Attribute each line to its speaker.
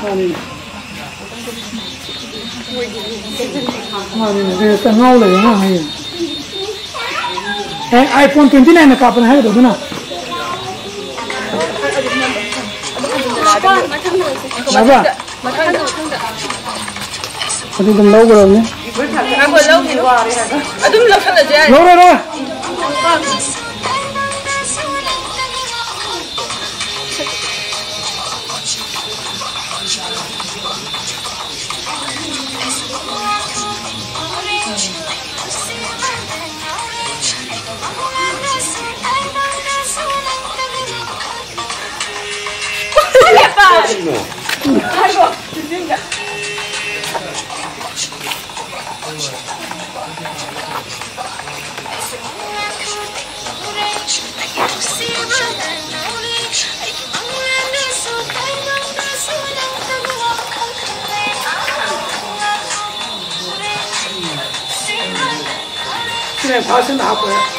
Speaker 1: 아니. 아니, 그 상하울래 나 해. iPhone 29 का अपन है तो ना बाबा अभी तुम लोग करोगे
Speaker 2: aku lau ni adum lau kan aja
Speaker 1: लो लो
Speaker 2: Aduh, juga.
Speaker 1: 그래, 봐서 나고요.